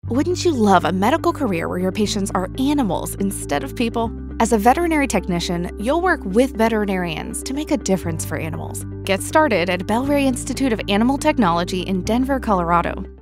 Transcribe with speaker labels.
Speaker 1: Wouldn't you love a medical career where your patients are animals instead of people? As a veterinary technician, you'll work with veterinarians to make a difference for animals. Get started at Belrea Institute of Animal Technology in Denver, Colorado.